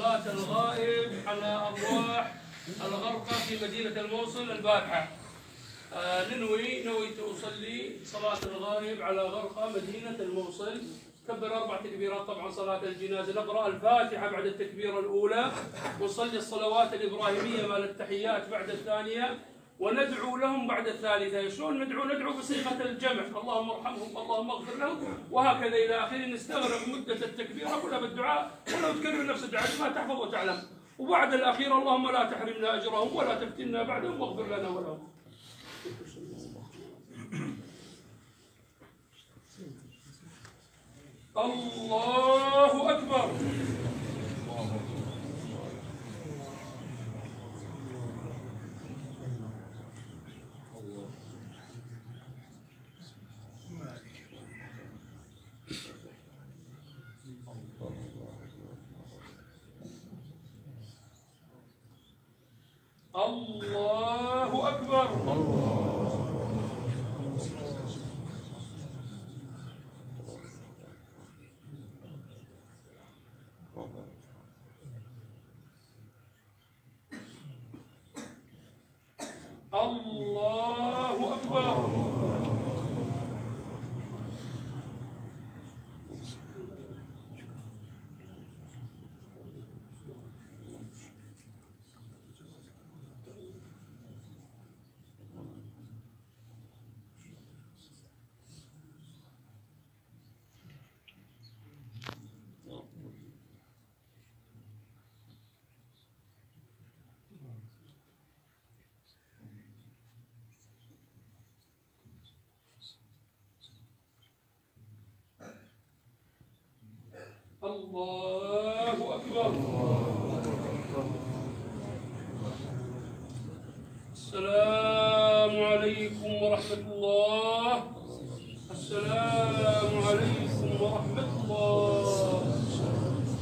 صلاة الغائب على أرواح الغرقى في مدينة الموصل البارحة. نويت أصلي صلاة الغائب على غرقى مدينة الموصل. كبر 4 تكبيرات طبعا صلاة الجنازة، نقرأ الفاتحة بعد التكبيرة الأولى، ونصلي الصلوات الإبراهيمية مال التحيات بعد الثانية، وندعو لهم بعد الثالثة. شلون ندعو؟ ندعو بصيغة الجمع، اللهم ارحمهم اللهم اغفر لهم، وهكذا إلى آخره. نستغرق مدة التكبيرة كلها بالدعاء، ولو تكرر نفس الدعاء ما تحفظ وتعلم. وبعد الأخير اللهم لا تحرمنا أجرهم ولا تفتنا بعدهم واغفر لنا ولهم. الله أكبر. الله أكبر. الله أكبر. الله أكبر. السلام عليكم ورحمة الله. السلام